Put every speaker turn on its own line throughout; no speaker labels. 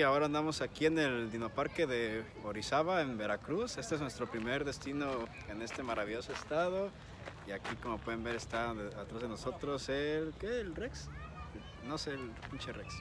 ahora andamos aquí en el Dinoparque de Orizaba, en Veracruz. Este es nuestro primer destino en este maravilloso estado. Y aquí, como pueden ver, está atrás de nosotros el Rex. No sé, el pinche Rex.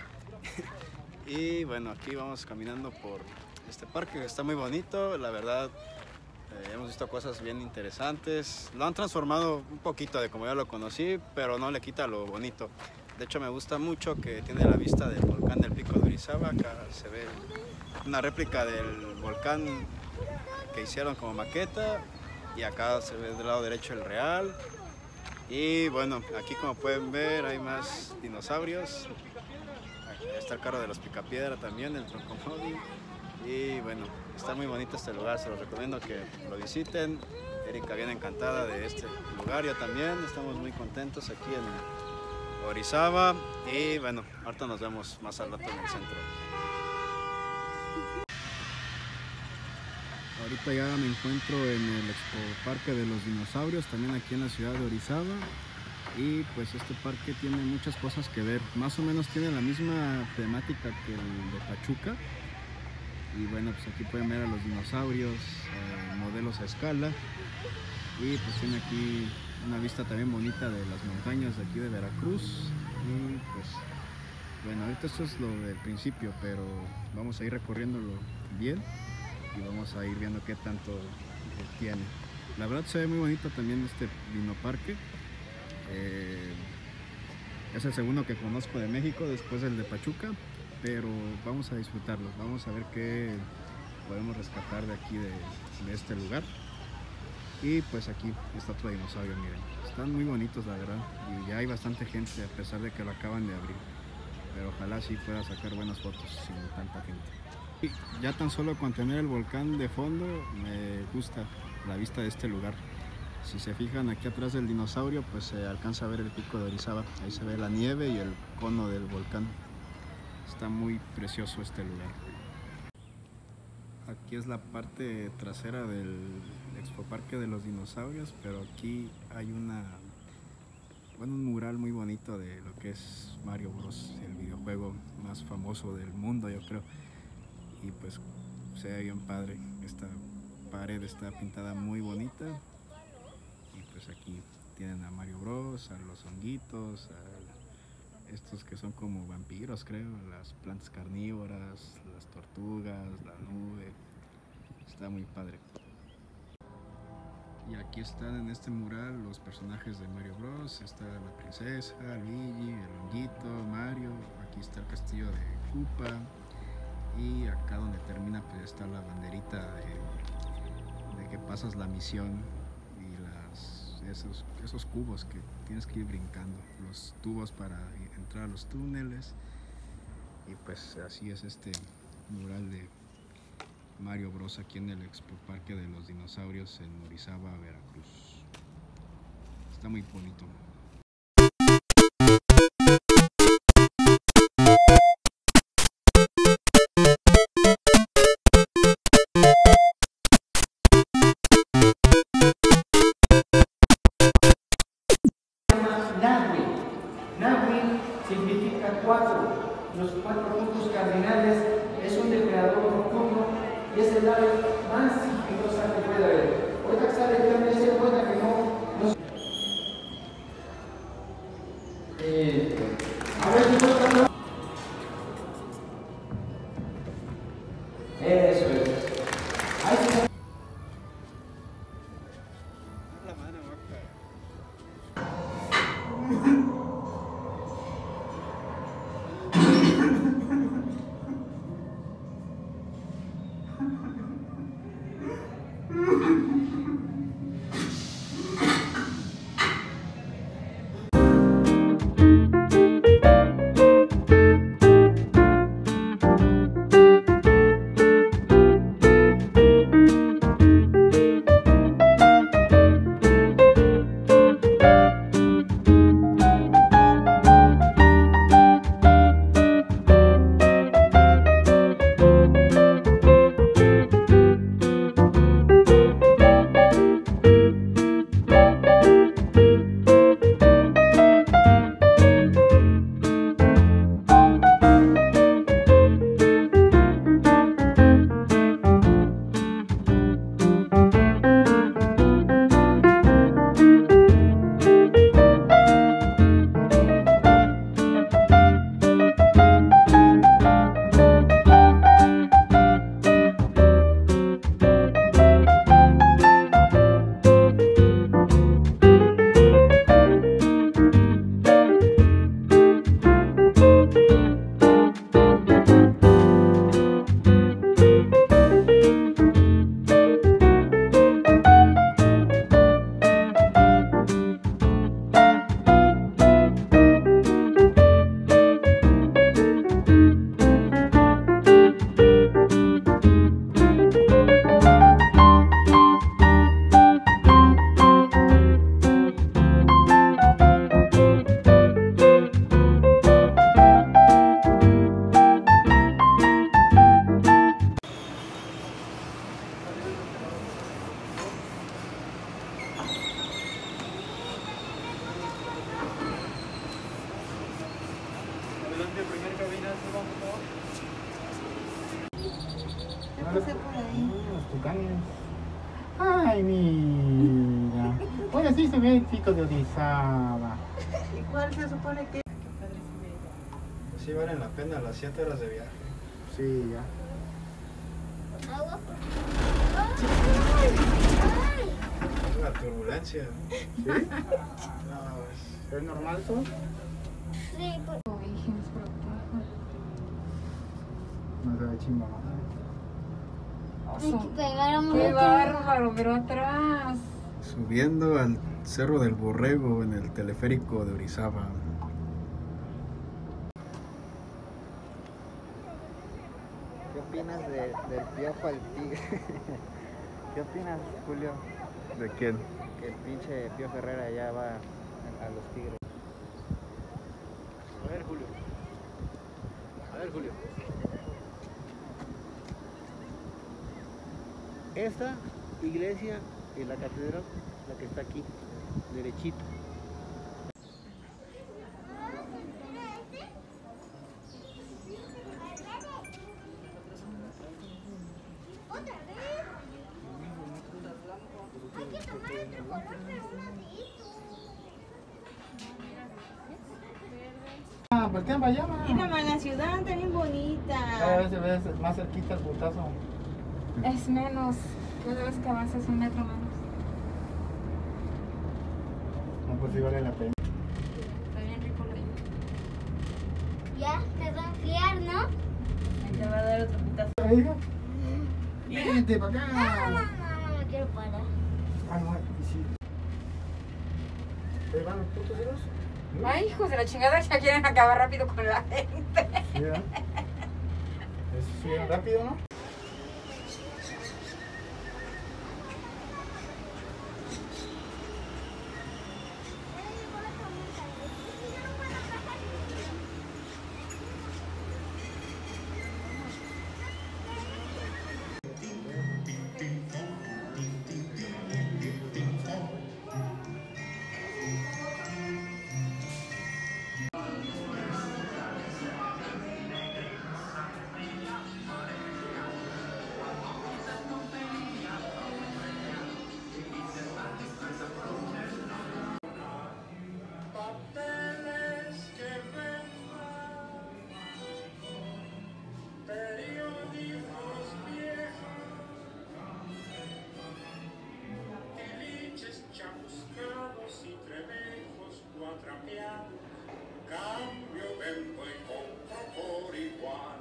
Y bueno, aquí vamos caminando por este parque que está muy bonito, la verdad. Hemos visto cosas bien interesantes. Lo han transformado un poquito de como yo lo conocí, pero no le quita lo bonito. De hecho, me gusta mucho que tiene la vista del volcán del Pico de Orizaba. Acá se ve una réplica del volcán que hicieron como maqueta. Y acá se ve del lado derecho el real. Y bueno, aquí como pueden ver hay más dinosaurios. Aquí está el carro de los Picapiedra también, el Troncomóvil. Y bueno, está muy bonito este lugar, se los recomiendo que lo visiten. Erika viene encantada de este lugar, yo también. Estamos muy contentos aquí en Orizaba. Y bueno, ahorita nos vemos más al rato en el centro. Ahorita ya me encuentro en el Expo Parque de los Dinosaurios, también aquí en la ciudad de Orizaba. Y pues este parque tiene muchas cosas que ver. Más o menos tiene la misma temática que el de Pachuca. Y bueno, pues aquí pueden ver a los dinosaurios, modelos a escala. Y pues tiene aquí una vista también bonita de las montañas de aquí de Veracruz. Y pues bueno, ahorita esto es lo del principio, pero vamos a ir recorriéndolo bien y vamos a ir viendo qué tanto tiene. La verdad se ve muy bonito también este Dinoparque. Es el segundo que conozco de México después del de Pachuca. Pero vamos a disfrutarlo, vamos a ver qué podemos rescatar de aquí, de este lugar. Y pues aquí está otro dinosaurio, miren. Están muy bonitos, la verdad, y ya hay bastante gente a pesar de que lo acaban de abrir. Pero ojalá sí pueda sacar buenas fotos sin tanta gente. Y ya tan solo con tener el volcán de fondo, me gusta la vista de este lugar. Si se fijan aquí atrás del dinosaurio, pues se alcanza a ver el pico de Orizaba. Ahí se ve la nieve y el cono del volcán. Está muy precioso este lugar. Aquí es la parte trasera del Expo Parque de los Dinosaurios, pero aquí hay un mural muy bonito de lo que es Mario Bros, el videojuego más famoso del mundo, yo creo. Y pues se ve bien padre, esta pared está pintada muy bonita. Y pues aquí tienen a Mario Bros, a los honguitos, estos que son como vampiros, creo, las plantas carnívoras, las tortugas, la nube. Está muy padre. Y aquí están en este mural los personajes de Mario Bros. Está la princesa, Luigi, el honguito, Mario. Aquí está el castillo de Koopa. Y acá donde termina pues está la banderita de que pasas la misión. Y esos cubos que tienes que ir brincando, los tubos para entrar a los túneles. Y pues así es este mural de Mario Bros aquí en el Expo Parque de los Dinosaurios en Orizaba, Veracruz. Está muy bonito.
Significa cuatro. Los cuatro puntos cardinales es un depredador nocturno y es el ave más sigilosa que puede haber. Ahorita sale el cambio, se cuenta que no. A ver si no. Eso es. Ahí se...
La mano,
hacer por ahí?
Los tucanes. Ay, mira. Bueno, sí se ve el pico de Orizaba.
¿Y cuál se supone que?
Sí valen la pena las 7 horas de viaje.
Sí, ya.
Agua.
Es la turbulencia.
¿Sí?
No, es...
¿Es normal eso?
Sí, por...
No se ve chimba.
Hay que pegar a
¡Qué
mucho.
bárbaro! Pero atrás.
Subiendo al Cerro del Borrego en el teleférico de Orizaba.
¿Qué opinas del Piojo al Tigre? ¿Qué opinas, Julio?
¿De quién?
Que el pinche Piojo Herrera ya va a los Tigres.
A ver, Julio. A ver, Julio.
Esta iglesia y la catedral, la que está aquí, derechito.
Ah, voltean para allá, ma.
Mira, ma, la ciudad está bien
Cada
bonita.
vez se ve más cerquita el putazo.
Es menos. Cada vez que avanzas un metro menos.
No, pues sí vale la pena.
Está bien rico lo de
Ya, te va a enfriar, ¿no?
te va a dar otro putazo.
Ahí, hija. Vente para
No,
acá.
no me quiero parar.
Ah, no, sí. ¿Ahí van los putos esos?
Ay, hijos de la chingada, ya quieren acabar rápido con la gente.
Sí, ¿verdad? Eso sí, rápido, ¿no?
Cambio, vendo y compro por igual.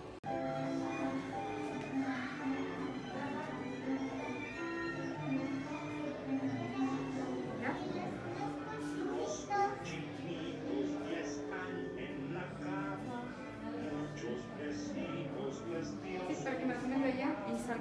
Los chiquitos ya están en la cama, muchos vecinos les dio.
Para que me pongan de allá y salga.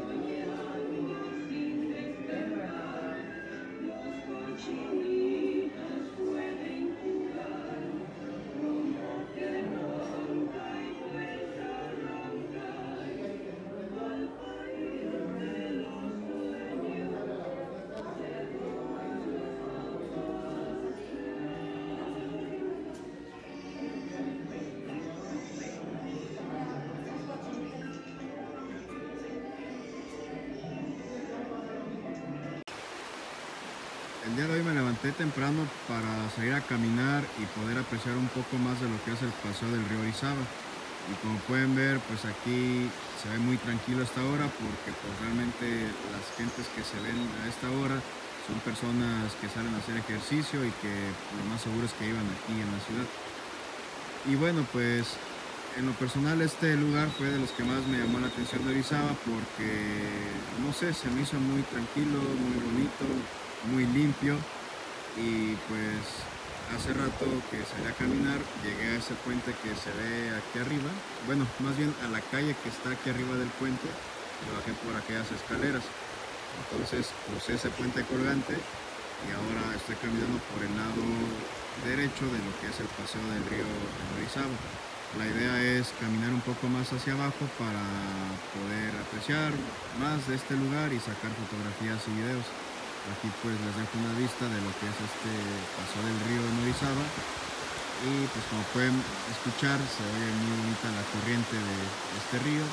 El día de hoy me levanté temprano para salir a caminar y poder apreciar un poco más de lo que es el paseo del río Orizaba. Y como pueden ver, pues aquí se ve muy tranquilo a esta hora porque pues realmente las gentes que se ven a esta hora son personas que salen a hacer ejercicio y que lo más seguro es que iban aquí en la ciudad. Y bueno, pues en lo personal este lugar fue de los que más me llamó la atención de Orizaba porque, no sé, se me hizo muy tranquilo, muy bonito, muy limpio. Y pues hace rato que salí a caminar, llegué a ese puente que se ve aquí arriba, bueno, más bien a la calle que está aquí arriba del puente, y bajé por aquellas escaleras. Entonces crucé ese puente colgante y ahora estoy caminando por el lado derecho de lo que es el paseo del río Orizaba. La idea es caminar un poco más hacia abajo para poder apreciar más de este lugar y sacar fotografías y videos. Aquí pues les dejo una vista de lo que es este paseo del río en Orizaba. Y pues como pueden escuchar, se oye muy bonita la corriente de este río.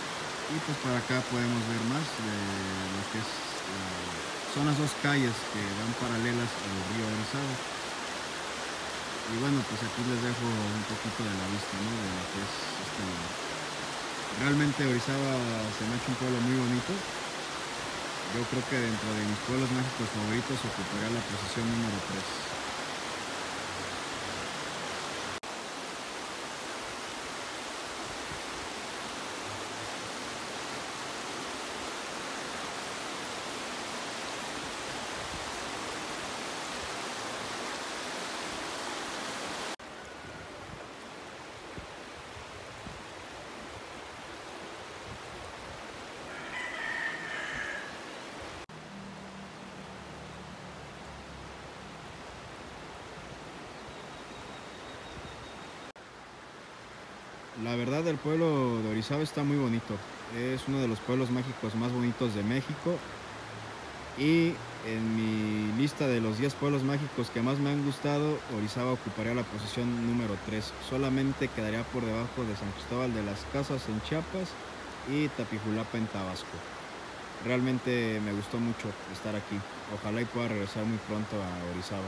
Y pues para acá podemos ver más de lo que es, son las dos calles que van paralelas al río Orizaba. Y bueno, pues aquí les dejo un poquito de la vista, ¿no? De lo que es este lugar. Realmente Orizaba se me ha hecho un pueblo muy bonito. Yo creo que dentro de mis pueblos mágicos favoritos ocuparía la posición número 3. La verdad, el pueblo de Orizaba está muy bonito. Es uno de los pueblos mágicos más bonitos de México. Y en mi lista de los 10 pueblos mágicos que más me han gustado, Orizaba ocuparía la posición número 3. Solamente quedaría por debajo de San Cristóbal de las Casas en Chiapas y Tapijulapa en Tabasco. Realmente me gustó mucho estar aquí. Ojalá y pueda regresar muy pronto a Orizaba.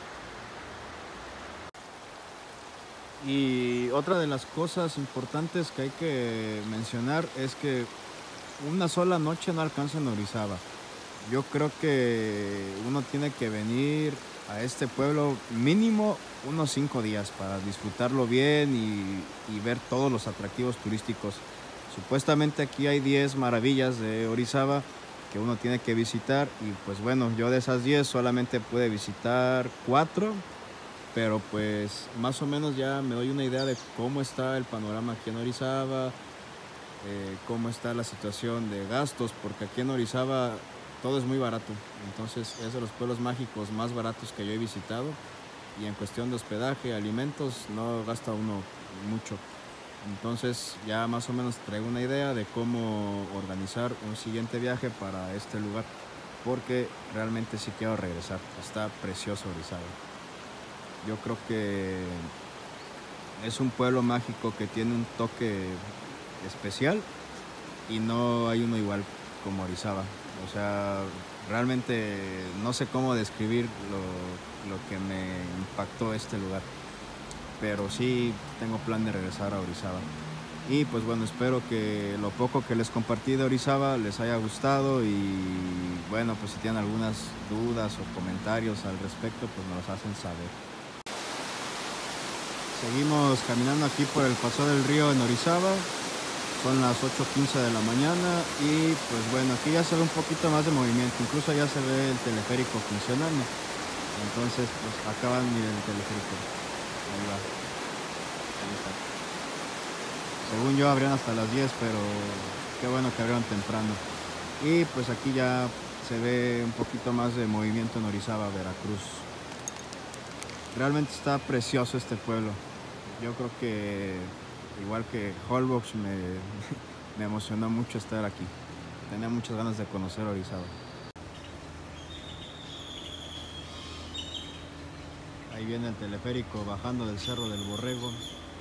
Y otra de las cosas importantes que hay que mencionar es que una sola noche no alcanza en Orizaba. Yo creo que uno tiene que venir a este pueblo mínimo unos 5 días para disfrutarlo bien y ver todos los atractivos turísticos. Supuestamente aquí hay 10 maravillas de Orizaba que uno tiene que visitar y pues bueno, yo de esas 10 solamente pude visitar 4. Pero pues más o menos ya me doy una idea de cómo está el panorama aquí en Orizaba, cómo está la situación de gastos, porque aquí en Orizaba todo es muy barato. Entonces es de los pueblos mágicos más baratos que yo he visitado y en cuestión de hospedaje, alimentos, no gasta uno mucho. Entonces ya más o menos traigo una idea de cómo organizar un siguiente viaje para este lugar, porque realmente sí quiero regresar. Está precioso Orizaba. Yo creo que es un pueblo mágico que tiene un toque especial y no hay uno igual como Orizaba. O sea, realmente no sé cómo describir lo que me impactó este lugar, pero sí tengo plan de regresar a Orizaba. Y pues bueno, espero que lo poco que les compartí de Orizaba les haya gustado y bueno, pues si tienen algunas dudas o comentarios al respecto, pues me los hacen saber. Seguimos caminando aquí por el Paso del Río en Orizaba. Son las 8:15 de la mañana y pues bueno, aquí ya se ve un poquito más de movimiento. Incluso ya se ve el teleférico funcionando. Entonces, pues acaban de mirar el teleférico. Ahí va. Ahí está. Según yo abrían hasta las 10, pero qué bueno que abrieron temprano. Y pues aquí ya se ve un poquito más de movimiento en Orizaba, Veracruz. Realmente está precioso este pueblo. Yo creo que igual que Holbox me emocionó mucho estar aquí. Tenía muchas ganas de conocer Orizaba. Ahí viene el teleférico bajando del Cerro del Borrego.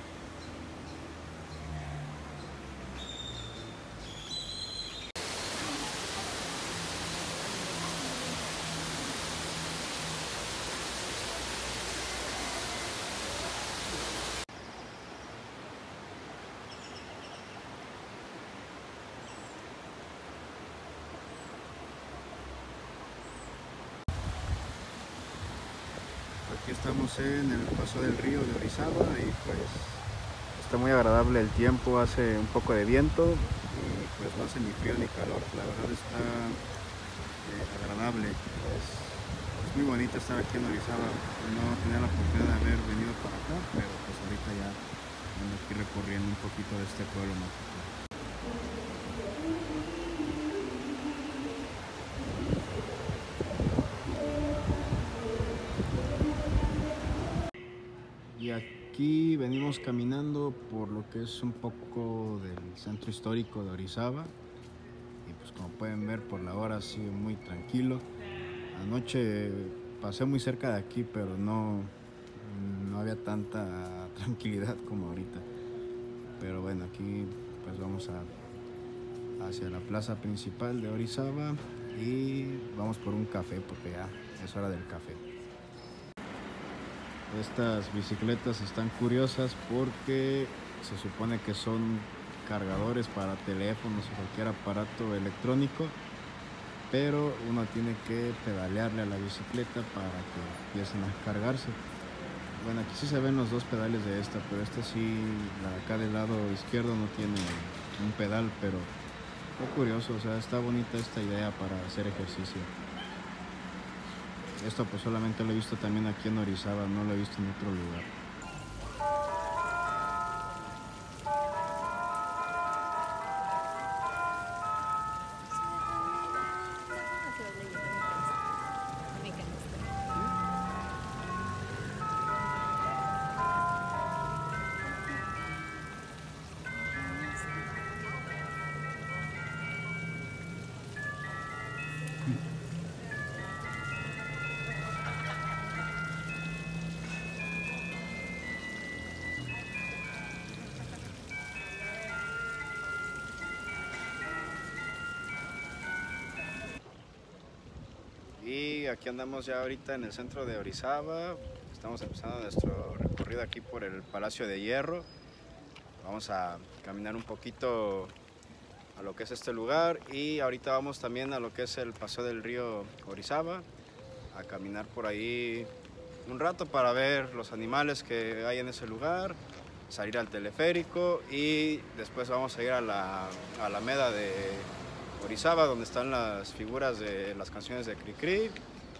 Aquí estamos en el Paso del Río de Orizaba y pues está muy agradable el tiempo, hace un poco de viento y pues no hace ni frío ni calor, la verdad está agradable. Es muy bonito estar aquí en Orizaba, no tenía la oportunidad de haber venido para acá, pero pues ahorita ya ando aquí recorriendo un poquito de este pueblo mágico. Y aquí venimos caminando por lo que es un poco del centro histórico de Orizaba y pues como pueden ver por la hora sigue muy tranquilo. Anoche pasé muy cerca de aquí, pero no había tanta tranquilidad como ahorita. Pero bueno, aquí pues vamos a hacia la plaza principal de Orizaba y vamos por un café porque ya es hora del café. Estas bicicletas están curiosas porque se supone que son cargadores para teléfonos o cualquier aparato electrónico, pero uno tiene que pedalearle a la bicicleta para que empiecen a cargarse. Bueno, aquí sí se ven los dos pedales de esta, pero esta sí, la de acá del lado izquierdo no tiene un pedal, pero qué curioso, o sea, está bonita esta idea para hacer ejercicio. Esto pues solamente lo he visto también aquí en Orizaba, no lo he visto en otro lugar. Y aquí andamos ya ahorita en el centro de Orizaba. Estamos empezando nuestro recorrido aquí por el Palacio de Hierro. Vamos a caminar un poquito a lo que es este lugar y ahorita vamos también a lo que es el Paseo del Río Orizaba, a caminar por ahí un rato para ver los animales que hay en ese lugar, salir al teleférico y después vamos a ir a la Alameda de Orizaba, donde están las figuras de las canciones de Cricri,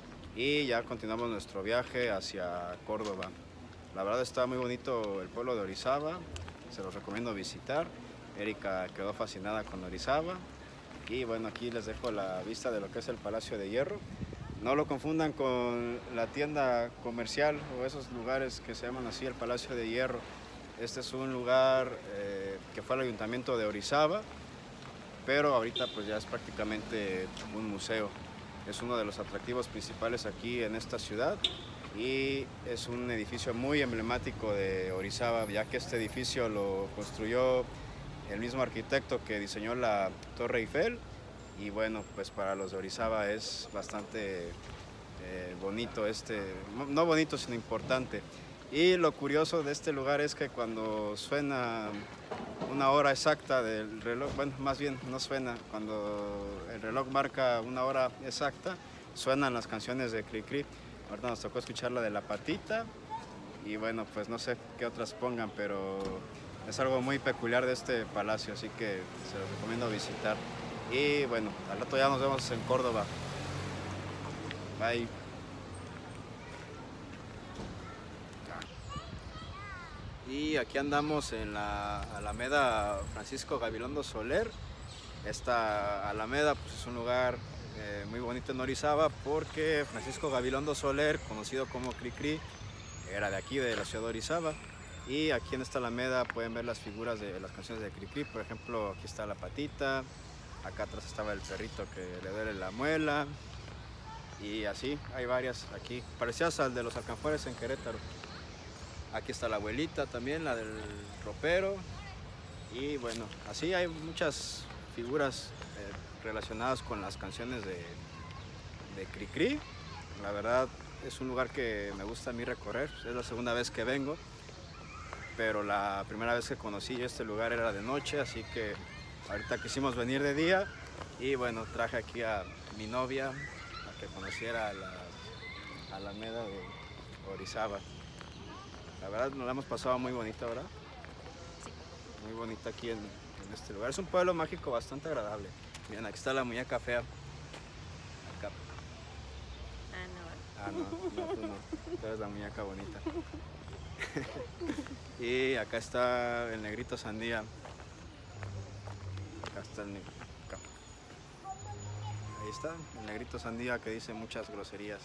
y ya continuamos nuestro viaje hacia Córdoba. La verdad está muy bonito el pueblo de Orizaba, se los recomiendo visitar. Erika quedó fascinada con Orizaba y bueno, aquí les dejo la vista de lo que es el Palacio de Hierro. No lo confundan con la tienda comercial o esos lugares que se llaman así el Palacio de Hierro. Este es un lugar que fue el ayuntamiento de Orizaba, pero ahorita pues ya es prácticamente un museo. Es uno de los atractivos principales aquí en esta ciudad y es un edificio muy emblemático de Orizaba, ya que este edificio lo construyó el mismo arquitecto que diseñó la Torre Eiffel, y bueno, pues para los de Orizaba es bastante bonito, no bonito sino importante. Y lo curioso de este lugar es que cuando suena una hora exacta del reloj, bueno, más bien no suena, cuando el reloj marca una hora exacta, suenan las canciones de Cricri. Ahorita nos tocó escuchar la de La Patita y bueno, pues no sé qué otras pongan, pero es algo muy peculiar de este palacio, así que se los recomiendo visitar. Y bueno, al rato ya nos vemos en Córdoba. Bye. Y aquí andamos en la Alameda Francisco Gabilondo Soler. Esta Alameda pues, es un lugar muy bonito en Orizaba porque Francisco Gabilondo Soler, conocido como Cricri, era de aquí, de la ciudad de Orizaba. Y aquí en esta Alameda pueden ver las figuras de las canciones de Cricri. Por ejemplo, aquí está La Patita, acá atrás estaba el perrito que le duele la muela. Y así, hay varias aquí, parecidas al de los alcanfores en Querétaro. Aquí está la abuelita también, la del ropero. Y bueno, así hay muchas figuras relacionadas con las canciones de Cricri. La verdad es un lugar que me gusta a mí recorrer, es la segunda vez que vengo, pero la primera vez que conocí este lugar era de noche, así que ahorita quisimos venir de día y bueno, traje aquí a mi novia a que conociera la Alameda de Orizaba. La verdad nos la hemos pasado muy bonita, ¿verdad? Sí. Muy bonita aquí en este lugar. Es un pueblo mágico bastante agradable. Miren, aquí está la muñeca fea. Acá.
Ah, no.
Tú no. Tú eres la muñeca bonita. Y acá está el negrito sandía. Acá está el negrito. Ahí está, el negrito sandía que dice muchas groserías.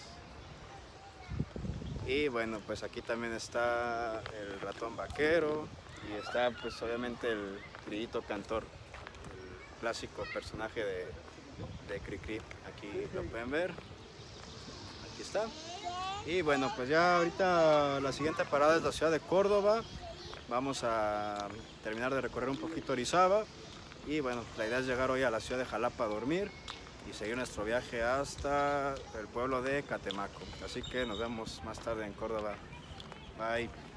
Y bueno, pues aquí también está el ratón vaquero y está pues obviamente el grillito cantor, el clásico personaje de Cricri. Aquí lo pueden ver, aquí está. Y bueno, pues ya ahorita la siguiente parada es la ciudad de Córdoba. Vamos a terminar de recorrer un poquito Orizaba Y bueno, la idea es llegar hoy a la ciudad de Jalapa a dormir y seguir nuestro viaje hasta el pueblo de Catemaco. Así que nos vemos más tarde en Córdoba. Bye.